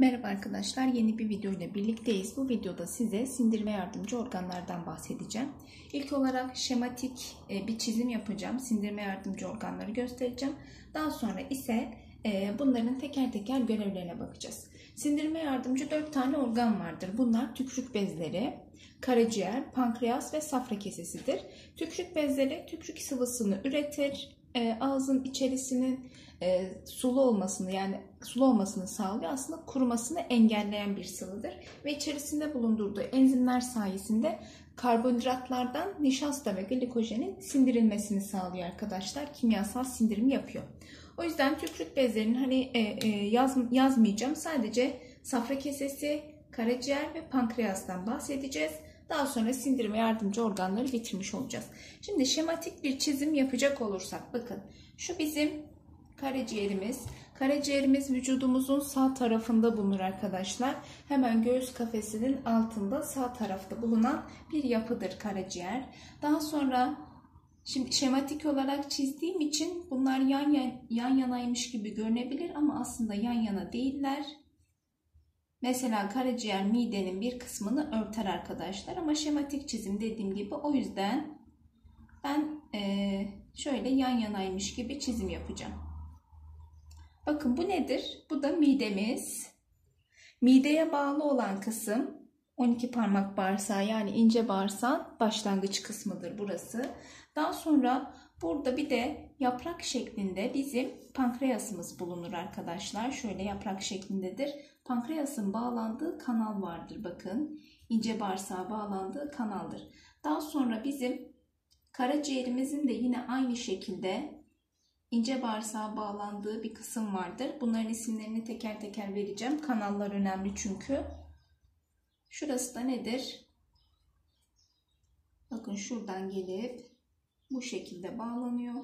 Merhaba arkadaşlar, yeni bir video ile birlikteyiz. Bu videoda size sindirime yardımcı organlardan bahsedeceğim. İlk olarak şematik bir çizim yapacağım. Sindirime yardımcı organları göstereceğim. Daha sonra ise bunların teker teker görevlerine bakacağız. Sindirime yardımcı 4 tane organ vardır. Bunlar tükürük bezleri, karaciğer, pankreas ve safra kesesidir. Tükürük bezleri tükürük sıvısını üretir. Ağzın içerisinin sulu olmasını sağlıyor. Aslında kurumasını engelleyen bir sıvıdır ve içerisinde bulundurduğu enzimler sayesinde karbonhidratlardan nişasta ve glikojenin sindirilmesini sağlıyor arkadaşlar. Kimyasal sindirim yapıyor. O yüzden tükürük bezlerinin yazmayacağım. Sadece safra kesesi, karaciğer ve pankreastan bahsedeceğiz. Daha sonra sindirime yardımcı organları bitirmiş olacağız. Şimdi şematik bir çizim yapacak olursak bakın şu bizim karaciğerimiz. Karaciğerimiz vücudumuzun sağ tarafında bulunur arkadaşlar. Hemen göğüs kafesinin altında sağ tarafta bulunan bir yapıdır karaciğer. Daha sonra şimdi şematik olarak çizdiğim için bunlar yan yanaymış gibi görünebilir ama aslında yan yana değiller. Mesela karaciğer midenin bir kısmını örter arkadaşlar ama şematik çizim dediğim gibi o yüzden ben şöyle yan yanaymış gibi çizim yapacağım. Bakın bu nedir? Bu da midemiz. Mideye bağlı olan kısım 12 parmak bağırsağı yani ince bağırsağın başlangıç kısmıdır burası. Daha sonra burada bir de yaprak şeklinde bizim pankreasımız bulunur arkadaşlar. Şöyle yaprak şeklindedir. Pankreasın bağlandığı kanal vardır bakın. İnce bağırsağa bağlandığı kanaldır. Daha sonra bizim karaciğerimizin de yine aynı şekilde ince bağırsağa bağlandığı bir kısım vardır. Bunların isimlerini teker teker vereceğim. Kanallar önemli çünkü. Şurası da nedir? Bakın şuradan gelip bu şekilde bağlanıyor.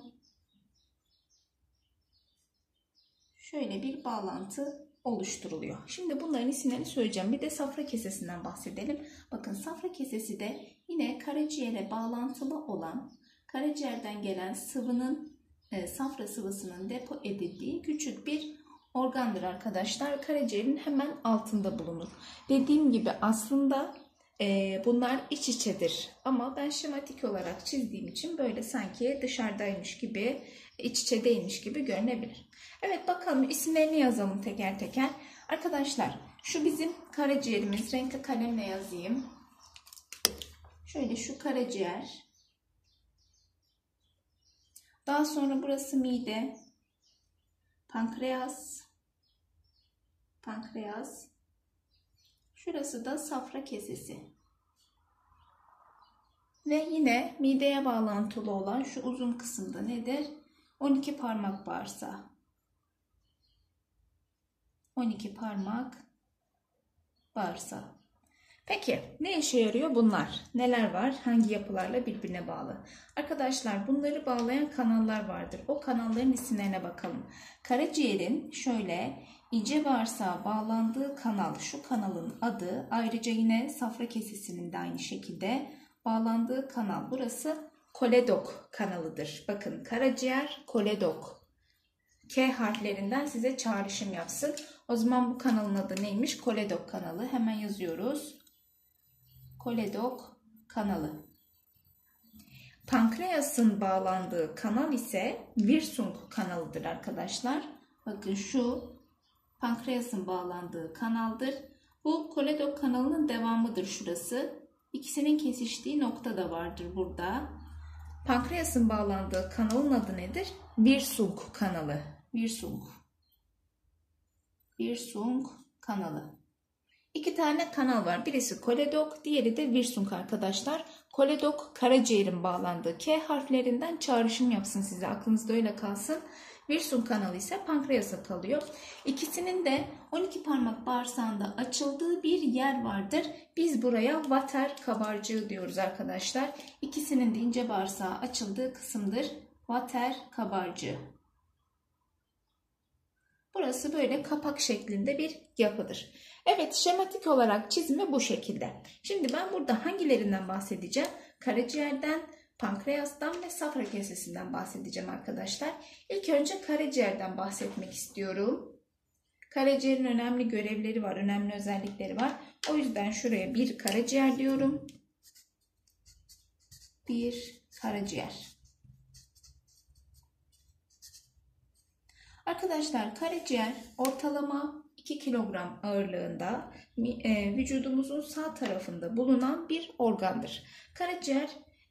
Şöyle bir bağlantı oluşturuluyor. Şimdi bunların isimlerini söyleyeceğim. Bir de safra kesesinden bahsedelim. Bakın safra kesesi de yine karaciğere bağlantılı olan, karaciğerden gelen sıvının, safra sıvısının depo edildiği küçük bir organdır arkadaşlar. Karaciğerin hemen altında bulunur. Dediğim gibi aslında bunlar iç içedir. Ama ben şematik olarak çizdiğim için böyle sanki dışarıdaymış gibi, iç içe değilmiş gibi görünebilir. Evet bakalım isimlerini yazalım teker teker. Arkadaşlar şu bizim karaciğerimiz. Renkli kalemle yazayım. Şöyle şu karaciğer. Daha sonra burası mide. Pankreas. Şurası da safra kesesi. Ve yine mideye bağlantılı olan şu uzun kısımda nedir? 12 parmak bağırsağı. 12 parmak bağırsağı. Peki ne işe yarıyor bunlar? Neler var? Hangi yapılarla birbirine bağlı? Arkadaşlar bunları bağlayan kanallar vardır. O kanalların isimlerine bakalım. Karaciğerin şöyle ince bağırsağa bağlandığı kanal, şu kanalın adı, ayrıca yine safra kesesinin de aynı şekilde bağlandığı kanal. Burası koledok kanalıdır. Bakın karaciğer koledok. K harflerinden size çağrışım yapsın. O zaman bu kanalın adı neymiş? Koledok kanalı. Hemen yazıyoruz. Koledok kanalı. Pankreasın bağlandığı kanal ise Wirsung kanalıdır arkadaşlar. Bakın şu pankreasın bağlandığı kanaldır. Bu koledok kanalının devamıdır şurası. İkisinin kesiştiği nokta da vardır burada. Pankreasın bağlandığı kanalın adı nedir? Wirsung kanalı. Wirsung kanalı. İki tane kanal var. Birisi koledok, diğeri de Wirsung arkadaşlar. Koledok karaciğerin bağlandığı K harflerinden çağrışım yapsın size. Aklınızda öyle kalsın. Wirsung kanalı ise pankreasa kalıyor. İkisinin de 12 parmak bağırsağında açıldığı bir yer vardır. Biz buraya vater kabarcığı diyoruz arkadaşlar. İkisinin de ince bağırsağı açıldığı kısımdır. Vater kabarcığı. Burası böyle kapak şeklinde bir yapıdır. Evet şematik olarak çizimi bu şekilde. Şimdi ben burada hangilerinden bahsedeceğim? Karaciğerden, pankreastan ve safra kesesinden bahsedeceğim arkadaşlar. İlk önce karaciğerden bahsetmek istiyorum. Karaciğerin önemli görevleri var, önemli özellikleri var. O yüzden şuraya bir karaciğer diyorum. Bir karaciğer. Arkadaşlar karaciğer ortalama 2 kilogram ağırlığında vücudumuzun sağ tarafında bulunan bir organdır. Karaciğer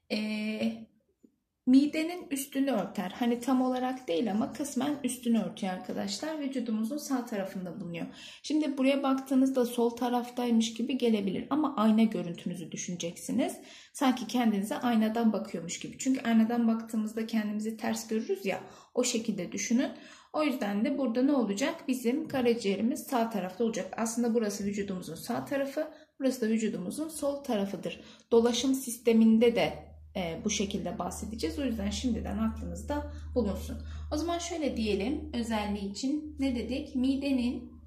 midenin üstünü örter. Hani tam olarak değil ama kısmen üstünü örtüyor arkadaşlar. Vücudumuzun sağ tarafında bulunuyor. Şimdi buraya baktığınızda sol taraftaymış gibi gelebilir. Ama ayna görüntünüzü düşüneceksiniz. Sanki kendinize aynadan bakıyormuş gibi. Çünkü aynadan baktığımızda kendimizi ters görürüz ya. O şekilde düşünün. O yüzden de burada ne olacak? Bizim karaciğerimiz sağ tarafta olacak. Aslında burası vücudumuzun sağ tarafı. Burası da vücudumuzun sol tarafıdır. Dolaşım sisteminde de bu şekilde bahsedeceğiz. O yüzden şimdiden aklınızda bulunsun. O zaman şöyle diyelim özelliği için ne dedik? Midenin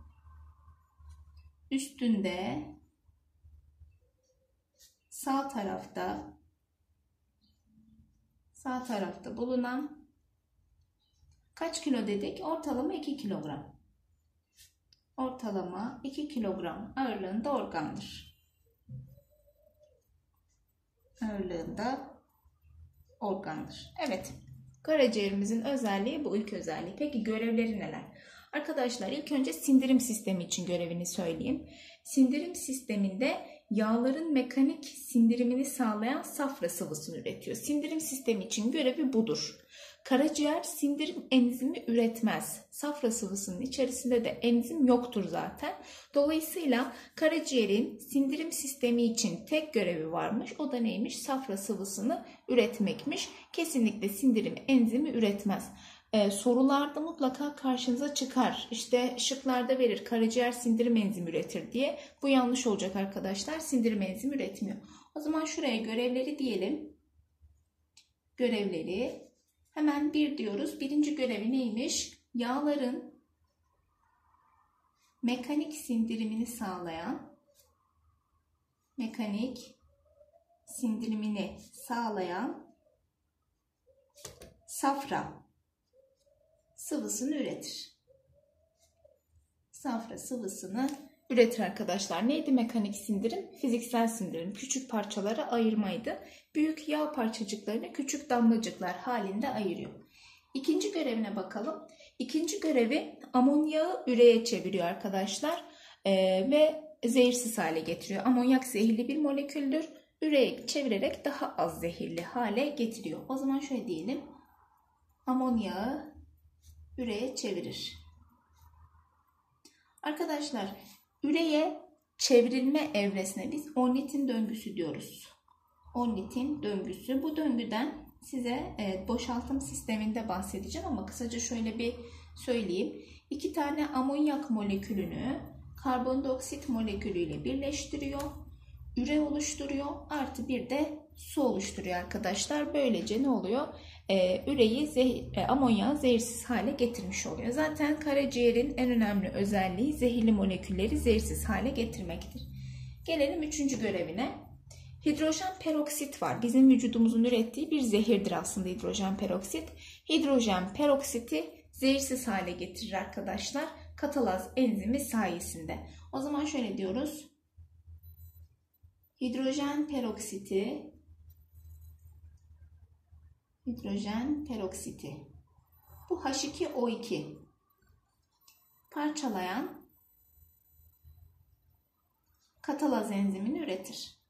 üstünde sağ tarafta bulunan kaç kilo dedik? Ortalama 2 kilogram. Ortalama 2 kilogram ağırlığında organdır. Evet. Karaciğerimizin özelliği bu, ilk özelliği. Peki görevleri neler? Arkadaşlar ilk önce sindirim sistemi için görevini söyleyeyim. Sindirim sisteminde yağların mekanik sindirimini sağlayan safra sıvısını üretiyor. Sindirim sistemi için görevi budur. Karaciğer sindirim enzimi üretmez. Safra sıvısının içerisinde de enzim yoktur zaten. Dolayısıyla karaciğerin sindirim sistemi için tek görevi varmış. O da neymiş? Safra sıvısını üretmekmiş. Kesinlikle sindirim enzimi üretmez. Sorularda mutlaka karşınıza çıkar. İşte şıklarda verir karaciğer sindirim enzimi üretir diye. Bu yanlış olacak arkadaşlar. Sindirim enzimi üretmiyor. O zaman şuraya görevleri diyelim. Görevleri. Hemen bir diyoruz. Birinci görevi neymiş? Yağların mekanik sindirimini sağlayan safra sıvısını üretir. Safra sıvısını üretir arkadaşlar. Neydi mekanik sindirim? Fiziksel sindirim. Küçük parçalara ayırmaydı. Büyük yağ parçacıklarını küçük damlacıklar halinde ayırıyor. İkinci görevine bakalım. İkinci görevi amonyağı üreye çeviriyor arkadaşlar. Ve zehirsiz hale getiriyor. Amonyak zehirli bir moleküldür. Üreye çevirerek daha az zehirli hale getiriyor. O zaman şöyle diyelim. Amonyağı üreye çevirir. Arkadaşlar üreye çevrilme evresine biz Ornithin döngüsü diyoruz. Ornithin döngüsü. Bu döngüden size boşaltım sisteminde bahsedeceğim ama kısaca şöyle bir söyleyeyim. 2 tane amonyak molekülünü karbondioksit molekülüyle birleştiriyor. Üre oluşturuyor. Artı bir de su oluşturuyor arkadaşlar. Böylece ne oluyor? Amonyağı zehirsiz hale getirmiş oluyor. Zaten karaciğerin en önemli özelliği zehirli molekülleri zehirsiz hale getirmektir. Gelelim 3. görevine. Hidrojen peroksit var. Bizim vücudumuzun ürettiği bir zehirdir aslında hidrojen peroksit. Hidrojen peroksiti zehirsiz hale getirir arkadaşlar. Katalaz enzimi sayesinde. O zaman şöyle diyoruz. Hidrojen peroksiti bu H2O2 parçalayan katalaz enzimini üretir.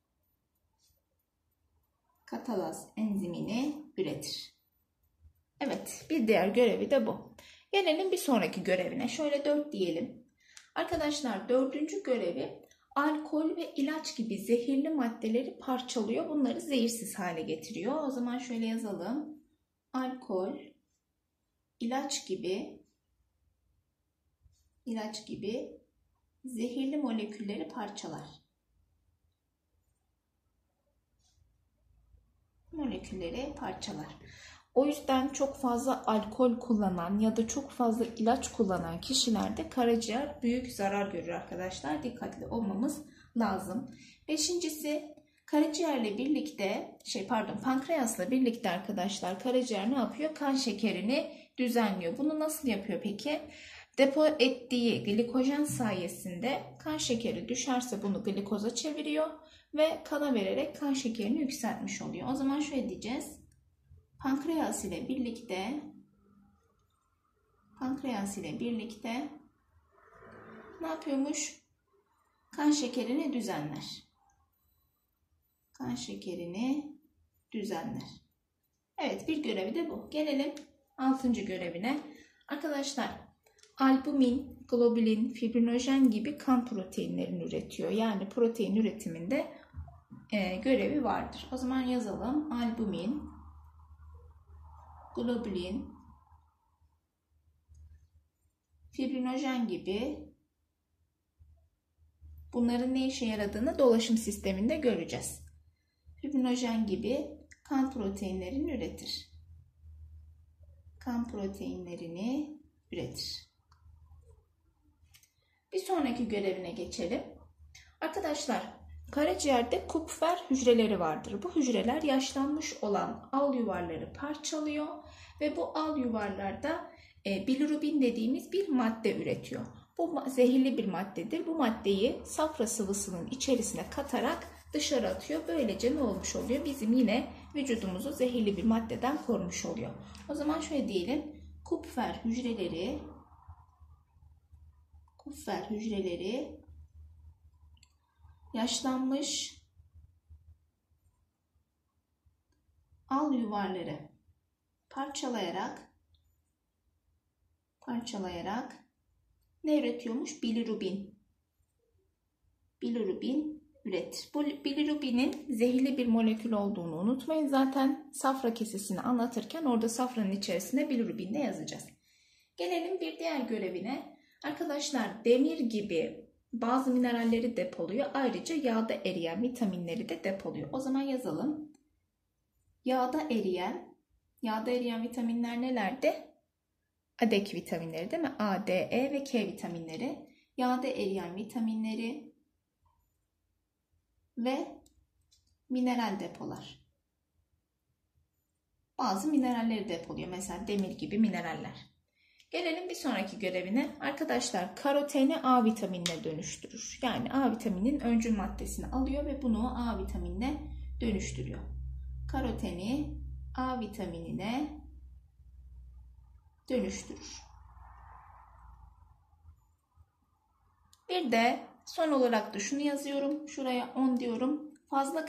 Evet, bir diğer görevi de bu. Gelelim bir sonraki görevine. Şöyle 4 diyelim. Arkadaşlar 4. görevi alkol ve ilaç gibi zehirli maddeleri parçalıyor. Bunları zehirsiz hale getiriyor. O zaman şöyle yazalım. Alkol, ilaç gibi zehirli molekülleri parçalar. O yüzden çok fazla alkol kullanan ya da çok fazla ilaç kullanan kişilerde karaciğer büyük zarar görür arkadaşlar. Dikkatli olmamız lazım. 5.'si karaciğerle birlikte pankreasla birlikte arkadaşlar karaciğer ne yapıyor? Kan şekerini düzenliyor. Bunu nasıl yapıyor peki? Depo ettiği glikojen sayesinde kan şekeri düşerse bunu glikoza çeviriyor ve kana vererek kan şekerini yükseltmiş oluyor. O zaman şöyle diyeceğiz. Pankreas ile birlikte ne yapıyormuş? Kan şekerini düzenler. Kan şekerini düzenler. Evet, bir görevi de bu. Gelelim 6. görevine. Arkadaşlar, albumin, globulin, fibrinojen gibi kan proteinlerini üretiyor. Yani protein üretiminde görevi vardır. O zaman yazalım. Albumin, globulin, fibrinojen gibi bunların ne işe yaradığını dolaşım sisteminde göreceğiz. Fibrinojen gibi kan proteinlerini üretir. Kan proteinlerini üretir. Bir sonraki görevine geçelim. Arkadaşlar, karaciğerde Kupfer hücreleri vardır. Bu hücreler yaşlanmış olan al yuvarları parçalıyor ve bu al yuvarlarda bilirubin dediğimiz bir madde üretiyor. Bu zehirli bir maddedir. Bu maddeyi safra sıvısının içerisine katarak dışarı atıyor. Böylece ne olmuş oluyor? Bizim yine vücudumuzu zehirli bir maddeden korumuş oluyor. O zaman şöyle diyelim. Kupfer hücreleri yaşlanmış al yuvarları parçalayarak ne üretiyormuş? Bilirubin üretir. Bu bilirubinin zehirli bir molekül olduğunu unutmayın. Zaten safra kesesini anlatırken orada safranın içerisinde bilirubin de yazacağız. Gelelim bir diğer görevine. Arkadaşlar, demir gibi bazı mineralleri depoluyor. Ayrıca yağda eriyen vitaminleri de depoluyor. O zaman yazalım. Yağda eriyen vitaminler nelerdi? ADEK vitaminleri değil mi? A, D, E ve K vitaminleri. Yağda eriyen vitaminleri ve mineral depolar. Bazı mineralleri depoluyor. Mesela demir gibi mineraller. Gelelim bir sonraki görevine. Arkadaşlar, karoteni A vitaminine dönüştürür. Yani A vitaminin öncül maddesini alıyor ve bunu A vitaminine dönüştürüyor. Karoteni A vitaminine dönüştürür. Bir de son olarak da şunu yazıyorum. Şuraya 10 diyorum. Fazla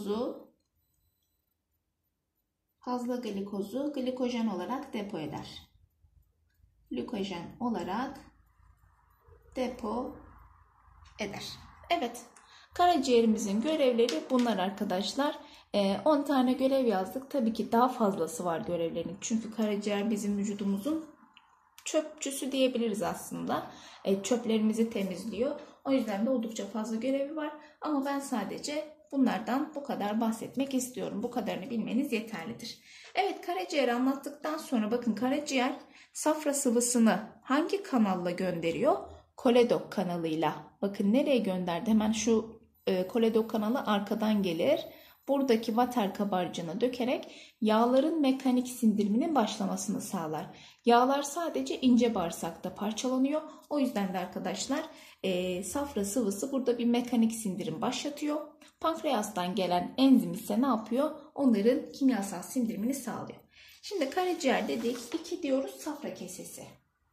glikozu glikojen olarak depo eder. Glikojen olarak depo eder. Evet. Karaciğerimizin görevleri bunlar arkadaşlar. 10 tane görev yazdık. Tabii ki daha fazlası var görevlerin. Çünkü karaciğer bizim vücudumuzun çöpçüsü diyebiliriz aslında. Çöplerimizi temizliyor. O yüzden de oldukça fazla görevi var. Ama ben sadece bunlardan bu kadar bahsetmek istiyorum. Bu kadarını bilmeniz yeterlidir. Evet, karaciğeri anlattıktan sonra bakın, karaciğer safra sıvısını hangi kanalla gönderiyor? Koledok kanalıyla. Bakın nereye gönderdi? Hemen şu koledok kanalı arkadan gelir. Buradaki water kabarcığına dökerek yağların mekanik sindiriminin başlamasını sağlar. Yağlar sadece ince bağırsakta parçalanıyor. O yüzden de arkadaşlar safra sıvısı burada bir mekanik sindirim başlatıyor. Pankreastan gelen enzim ise ne yapıyor? Onların kimyasal sindirimini sağlıyor. Şimdi karaciğer dedik. 2 diyoruz safra kesesi.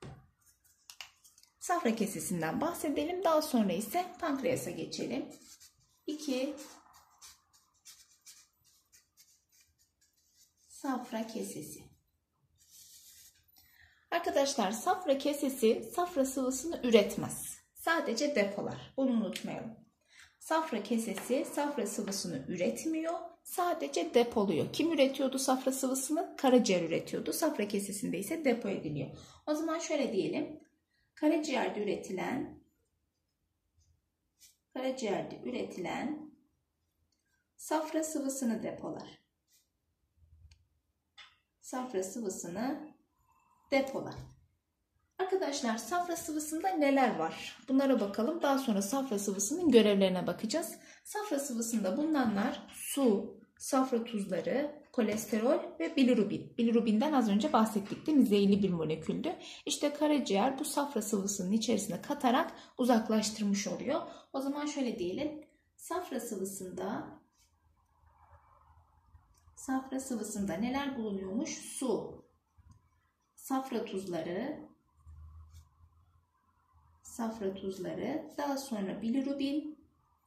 Safra kesesinden bahsedelim. Daha sonra ise pankreasa geçelim. 2 safra kesesi. Arkadaşlar, safra kesesi safra sıvısını üretmez. Sadece depolar. Bunu unutmayalım. Safra kesesi safra sıvısını üretmiyor. Sadece depoluyor. Kim üretiyordu safra sıvısını? Karaciğer üretiyordu. Safra kesesinde ise depo ediliyor. O zaman şöyle diyelim. Karaciğerde üretilen safra sıvısını depolar. Safra sıvısını depolar. Arkadaşlar, safra sıvısında neler var? Bunlara bakalım. Daha sonra safra sıvısının görevlerine bakacağız. Safra sıvısında bulunanlar su, safra tuzları, kolesterol ve bilirubin. Bilirubinden az önce bahsettik değil mi? Zehirli bir moleküldü. İşte karaciğer bu safra sıvısının içerisine katarak uzaklaştırmış oluyor. O zaman şöyle diyelim. Safra sıvısında neler bulunuyormuş? Su, safra tuzları, daha sonra bilirubin,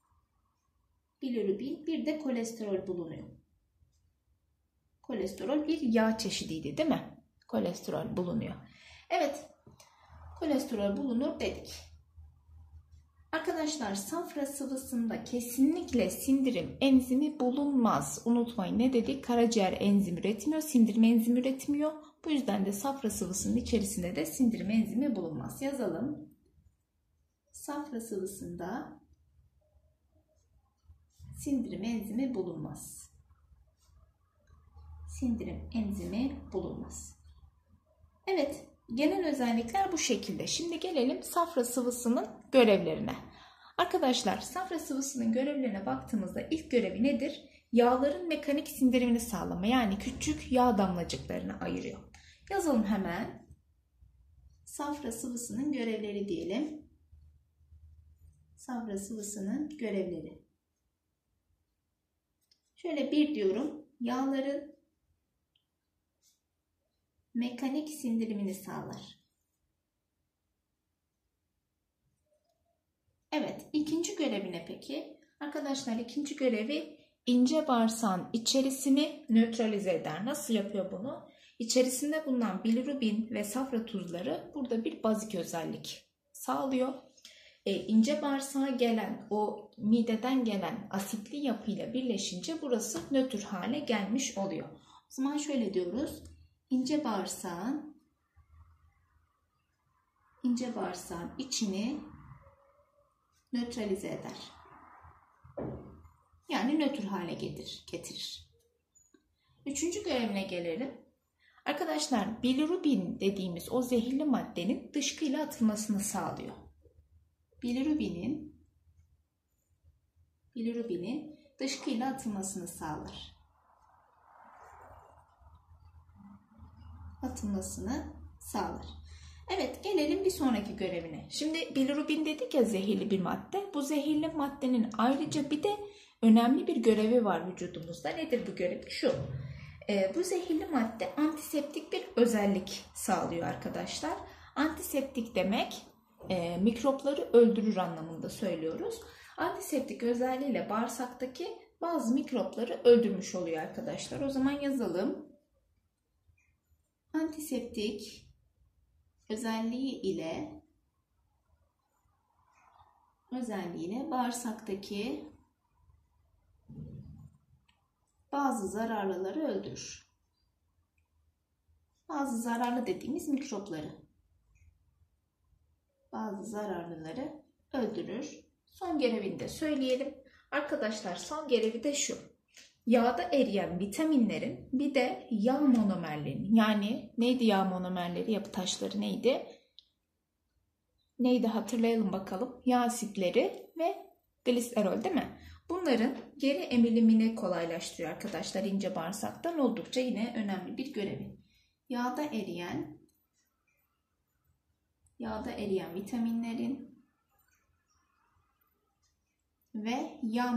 bir de kolesterol bulunuyor. Kolesterol bir yağ çeşidiydi değil mi? Kolesterol bulunuyor. Evet, kolesterol bulunur dedik. Arkadaşlar safra sıvısında kesinlikle sindirim enzimi bulunmaz. Unutmayın ne dedik? Karaciğer enzim üretmiyor, sindirim enzimi üretmiyor. Bu yüzden de safra sıvısının içerisinde de sindirim enzimi bulunmaz. Yazalım. Safra sıvısında sindirim enzimi bulunmaz. Sindirim enzimi bulunmaz. Evet, genel özellikler bu şekilde. Şimdi gelelim safra sıvısının görevlerine. Arkadaşlar safra sıvısının görevlerine baktığımızda ilk görevi nedir? Yağların mekanik sindirimini sağlama, yani küçük yağ damlacıklarını ayırıyor. Yazalım hemen. Safra sıvısının görevleri diyelim. Safra sıvısının görevleri. Şöyle bir diyorum. Yağların mekanik sindirimini sağlar. Evet, ikinci görevi ne peki? Arkadaşlar ikinci görevi ince bağırsağın içerisini nötralize eder. Nasıl yapıyor bunu? İçerisinde bulunan bilirubin ve safra tuzları burada bir bazik özellik sağlıyor. İnce bağırsağa gelen, o mideden gelen asitli yapıyla birleşince burası nötr hale gelmiş oluyor. O zaman şöyle diyoruz. İnce bağırsağın içini nötralize eder. Yani nötr hale getirir. Üçüncü görevine gelelim. Arkadaşlar bilirubin dediğimiz o zehirli maddenin dışkıyla atılmasını sağlıyor. Bilirubinin dışkıyla atılmasını sağlar. Evet, gelelim bir sonraki görevine. Şimdi bilirubin dedik ya, zehirli bir madde. Bu zehirli maddenin ayrıca bir de önemli bir görevi var vücudumuzda. Nedir bu görev? Şu. Bu zehirli madde antiseptik bir özellik sağlıyor arkadaşlar. Antiseptik demek mikropları öldürür anlamında söylüyoruz. Antiseptik özelliğiyle bağırsaktaki bazı mikropları öldürmüş oluyor arkadaşlar. O zaman yazalım. Antiseptik özelliği ile bağırsaktaki bazı zararlıları öldürür. Bazı zararlı dediğimiz mikropları. Bazı zararlıları öldürür. Son görevini de söyleyelim. Arkadaşlar son görevi de şu. Yağda eriyen vitaminlerin bir de yağ monomerlerinin, yani neydi yağ monomerleri, yapı taşları neydi? Neydi hatırlayalım bakalım. Yağ asitleri ve gliserol değil mi? Bunların geri emilimini kolaylaştırıyor arkadaşlar ince bağırsaktan, oldukça yine önemli bir görevi. Yağda eriyen vitaminlerin ve yağ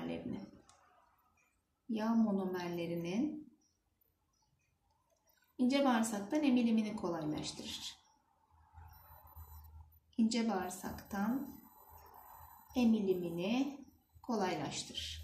monomerlerinin ince bağırsaktan emilimini kolaylaştırır. İnce bağırsaktan emilimini kolaylaştırır.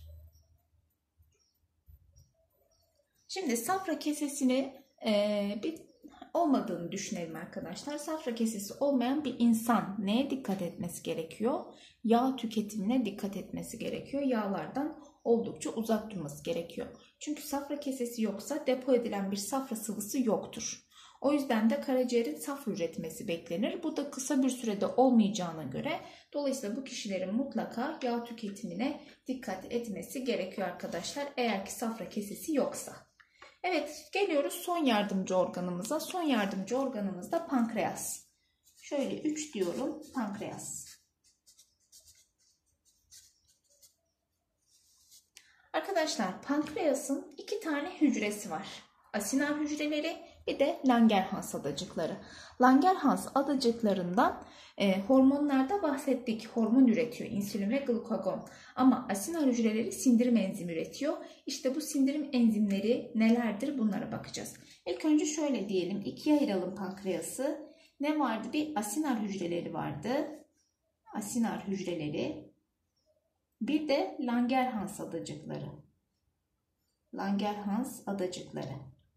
Şimdi safra kesesini olmadığını düşünelim arkadaşlar. Safra kesesi olmayan bir insan neye dikkat etmesi gerekiyor? Yağ tüketimine dikkat etmesi gerekiyor. Yağlardan oldukça uzak durması gerekiyor. Çünkü safra kesesi yoksa depo edilen bir safra sıvısı yoktur. O yüzden de karaciğerin safra üretmesi beklenir. Bu da kısa bir sürede olmayacağına göre dolayısıyla bu kişilerin mutlaka yağ tüketimine dikkat etmesi gerekiyor arkadaşlar. Eğer ki safra kesesi yoksa. Evet, geliyoruz son yardımcı organımıza. Son yardımcı organımız da pankreas. Şöyle 3 diyorum, pankreas. Arkadaşlar Arkadaşlar pankreasın 2 tane hücresi var. Acinar hücreleri bir de Langerhans adacıkları. Langerhans adacıklarından hormonlarda bahsettik. Hormon üretiyor, insülin ve glukagon. Ama acinar hücreleri sindirim enzimi üretiyor. İşte bu sindirim enzimleri nelerdir, bunlara bakacağız. İlk önce şöyle diyelim, ikiye ayıralım pankreası. Ne vardı? Bir acinar hücreleri vardı. Acinar hücreleri. Bir de Langerhans adacıkları. Langerhans adacıkları.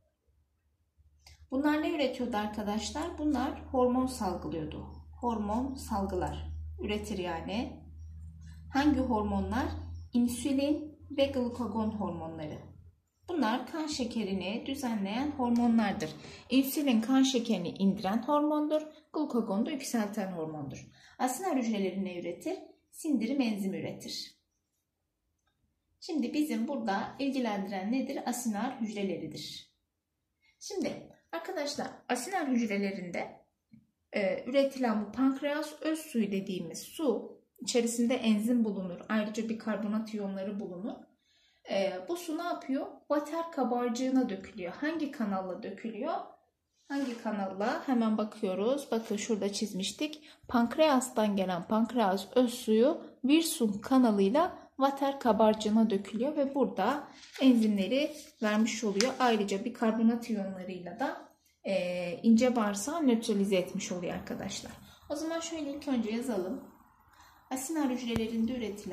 Bunlar ne üretiyordu arkadaşlar? Bunlar hormon salgılıyordu. Hormon salgılar. Üretir yani. Hangi hormonlar? İnsülin ve glukagon hormonları. Bunlar kan şekerini düzenleyen hormonlardır. İnsülin kan şekerini indiren hormondur. Glukagon da yükselten hormondur. Acinar hücreleri ne üretir? Sindirim enzimi üretir. Şimdi bizim burada ilgilendiren nedir? Acinar hücreleridir. Şimdi arkadaşlar acinar hücrelerinde üretilen bu pankreas öz suyu dediğimiz su, içerisinde enzim bulunur. Ayrıca bikarbonat iyonları bulunur. Bu su ne yapıyor? Vater kabarcığına dökülüyor. Hangi kanalla dökülüyor? Hangi kanalla? Hemen bakıyoruz. Bakın şurada çizmiştik. Pankreastan gelen pankreas öz suyu Wirsung kanalıyla vater kabarcığına dökülüyor ve burada enzimleri vermiş oluyor. Ayrıca bikarbonat iyonlarıyla da ince bağırsağı nötralize etmiş oluyor arkadaşlar. O zaman şöyle ilk önce yazalım. Acinar hücrelerinde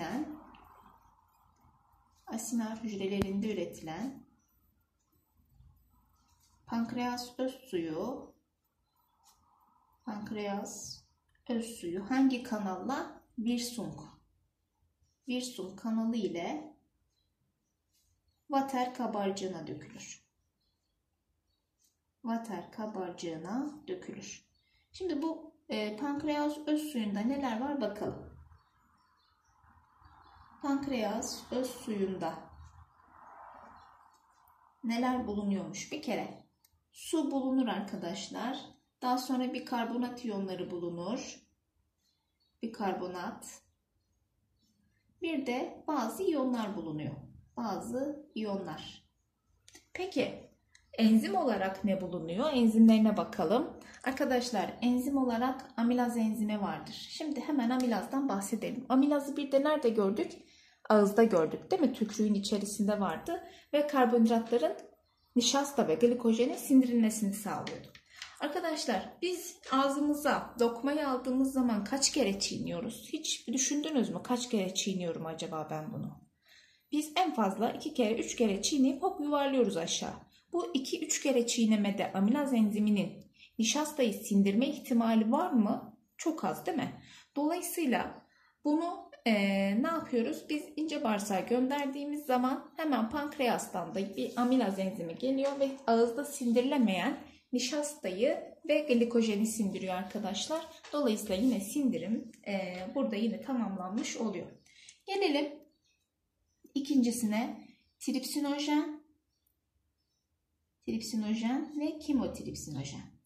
üretilen pankreas öz suyu hangi kanalla? Wirsung kanalı ile vater kabarcığına dökülür. Şimdi bu pankreas öz suyunda neler var bakalım. Pankreas öz suyunda neler bulunuyormuş? Bir kere su bulunur arkadaşlar. Daha sonra bikarbonat iyonları bulunur. Bikarbonat. Bir de bazı iyonlar bulunuyor. Peki enzim olarak ne bulunuyor? Enzimlerine bakalım. Arkadaşlar enzim olarak amilaz enzimi vardır. Şimdi hemen amilazdan bahsedelim. Amilazı bir de nerede gördük? Ağızda gördük değil mi? Tükürüğün içerisinde vardı ve karbonhidratların nişasta ve glikojenin sindirilmesini sağlıyordu. Arkadaşlar biz ağzımıza lokmayı aldığımız zaman kaç kere çiğniyoruz? Hiç düşündünüz mü? Kaç kere çiğniyorum acaba ben bunu? Biz en fazla 2 kere 3 kere çiğneyip hop yuvarlıyoruz aşağı. Bu 2-3 kere çiğnemede amilaz enziminin nişastayı sindirme ihtimali var mı? Çok az değil mi? Dolayısıyla bunu ne yapıyoruz? Biz ince bağırsağa gönderdiğimiz zaman hemen pankreastan da bir amilaz enzimi geliyor ve ağızda sindirilemeyen nişastayı ve glikojeni sindiriyor arkadaşlar. Dolayısıyla yine sindirim burada yine tamamlanmış oluyor. Gelelim ikincisine, tripsinojen ve kimotripsinojen.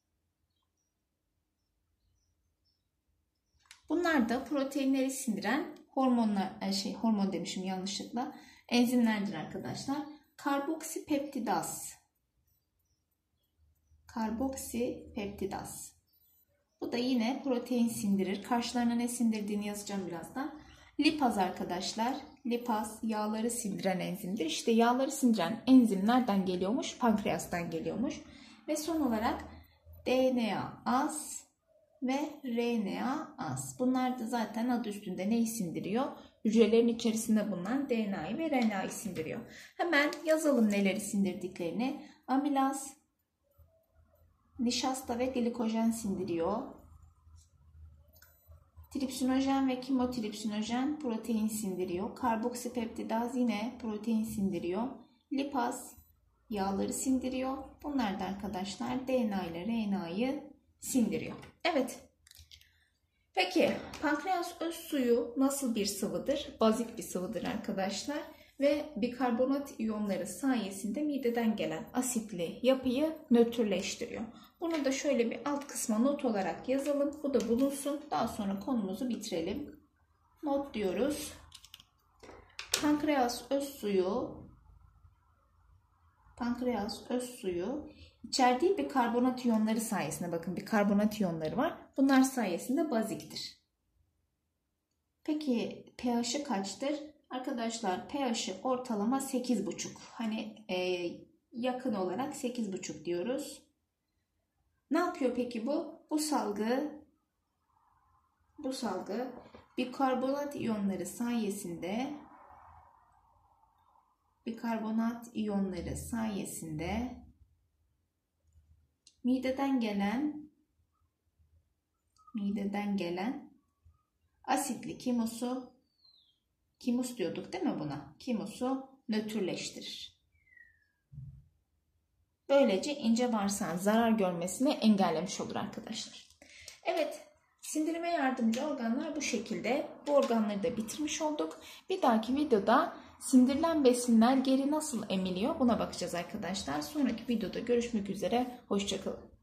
Bunlar da proteinleri sindiren hormonlar, enzimlerdir arkadaşlar. Karboksipeptidaz. Bu da yine protein sindirir. Karşılarına ne sindirdiğini yazacağım birazdan. Lipaz arkadaşlar. Lipaz yağları sindiren enzimdir. İşte yağları sindiren enzim nereden geliyormuş? Pankreastan geliyormuş. Ve son olarak DNA-az ve RNA-az. Bunlar da zaten adı üstünde neyi sindiriyor? Hücrelerin içerisinde bulunan DNA'yı ve RNA'yı sindiriyor. Hemen yazalım neleri sindirdiklerini. Amilaz, nişasta ve glikojen sindiriyor. Tripsinojen ve kimotripsinojen protein sindiriyor. Karboksipeptidaz yine protein sindiriyor. Lipaz yağları sindiriyor. Bunlar da arkadaşlar DNA ile RNA'yı sindiriyor. Evet. Peki pankreas öz suyu nasıl bir sıvıdır? Bazik bir sıvıdır arkadaşlar. Ve bikarbonat iyonları sayesinde mideden gelen asitli yapıyı nötrleştiriyor. Bunu da şöyle bir alt kısma not olarak yazalım. Bu da bulunsun. Daha sonra konumuzu bitirelim. Not diyoruz. pankreas öz suyu içerdiği bikarbonat iyonları sayesinde, bakın bikarbonat iyonları var. Bunlar sayesinde baziktir. Peki pH'i kaçtır? Arkadaşlar pH'i ortalama 8,5. Hani yakın olarak 8,5 diyoruz. Ne yapıyor peki bu? Bu salgı bikarbonat iyonları sayesinde mideden gelen asitli kimus diyorduk değil mi buna? Kimusu nötrleştirir. Böylece ince bağırsağın zarar görmesini engellemiş olur arkadaşlar. Evet, sindirime yardımcı organlar bu şekilde. Bu organları da bitirmiş olduk. Bir dahaki videoda sindirilen besinler geri nasıl emiliyor buna bakacağız arkadaşlar. Sonraki videoda görüşmek üzere. Hoşça kalın.